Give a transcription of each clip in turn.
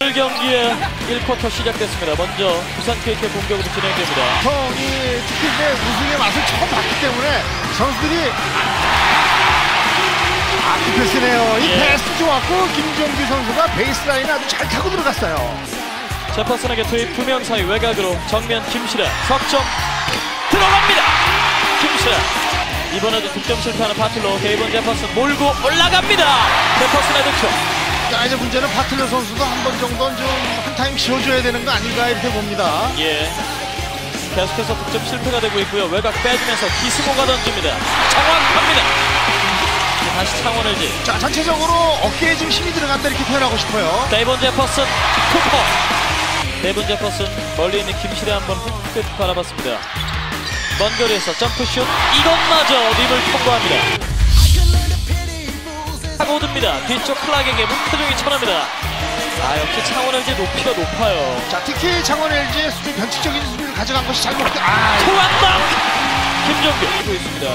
경기의 1쿼터 시작됐습니다. 먼저 부산 KT의 공격으로 진행됩니다. 특히 이제 우승의 맛을 처음 봤기 때문에 선수들이 그 패스네요. 이 패스 좋았고 김종규 선수가 베이스라인 아주 잘 타고 들어갔어요. 제퍼슨에게 투입 2명 사이 외곽으로 정면 김시라 석점 들어갑니다. 김시라 이번에도 득점 실패하는 파틀러 데이본 제퍼슨 몰고 올라갑니다. 제퍼슨의 득점. 자, 이제 문제는 파틀러 선수도 한 번 정도는 좀 한 타임 쉬어줘야 되는 거 아닌가 이렇게 봅니다. 예. 계속해서 득점 실패가 되고 있고요. 외곽 빼주면서 기스모가 던집니다. 정확합니다. 다시 창원 LG. 자, 전체적으로 어깨에 좀 힘이 들어간다 이렇게 표현하고 싶어요. 데이본 제퍼슨 투퍼. 데이본 제퍼슨 멀리 있는 김시라 한번 훅 바라봤습니다. 먼 거리에서 점프슛 이것마저 림을 통과합니다. 파고듭니다. 뒤쪽 클락에게 문태종이 쳐납니다. 역시 창원 LG 높이가 높아요. 자, 특히 창원 LG의 수비 변칙적인 수비를 가져간 것이 잘못된 투한방 김종규 하고 있습니다.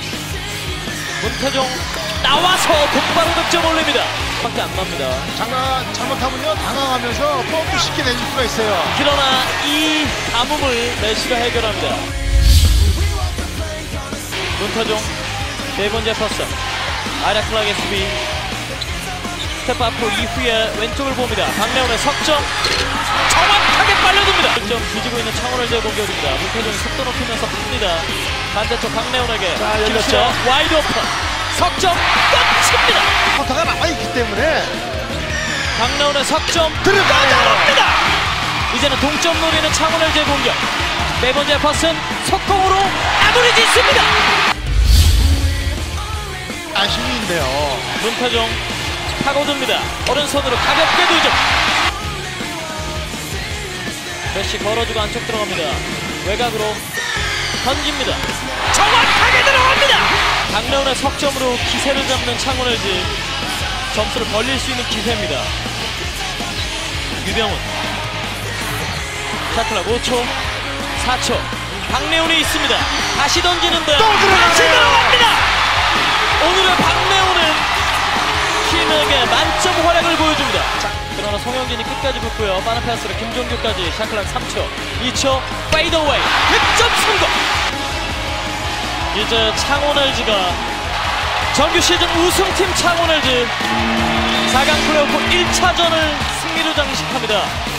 문태종 나와서 곧바로 득점 올립니다. 밖에 안 납니다. 잘못하면요 당황하면서 뻥도 쉽게 내줄 수가 있어요. 그러나 이 가뭄을 메시가 해결합니다. 문태종 데이본 제퍼슨 아이라 클락의 수비 스텝 앞으로 이후에 왼쪽을 봅니다. 박래훈의 석점 정확하게 빨려듭니다. 득점 뒤지고 있는 창원 LG의 공격입니다. 문태종이 속도 높이면서 갑니다. 반대쪽 박래훈에게 김시라 와이드 오픈 석점 끝입니다. 쿼터가 남아있기 때문에 박래훈의 석점 들어갑니다. 이제는 동점 노리는 창원 LG의 공격. 데이본 제퍼슨 속공으로 마무리 짓습니다. 아쉬움인데요. 문태종 파고듭니다. 오른손으로 가볍게 2점. 메시 걸어주고 안쪽 들어갑니다. 외곽으로 던집니다. 정확하게 들어갑니다. 박래훈의 석점으로 기세를 잡는 창원 LG. 점수를 벌릴 수 있는 기세입니다. 유병훈 샤클락 5초 4초 박래훈이 있습니다. 다시 던지는데 다시 들어갑니다. 오늘의 박래훈은 팀에게 만점 활약을 보여줍니다. 그러나 송영진이 끝까지 붙고요. 빠른 패스로 김종규까지 샤클락 3초 2초 페이드어웨이 득점 성공. 이제 창원 LG가 정규 시즌 우승팀 창원 LG 4강 플레이오프 1차전을 승리로 장식합니다.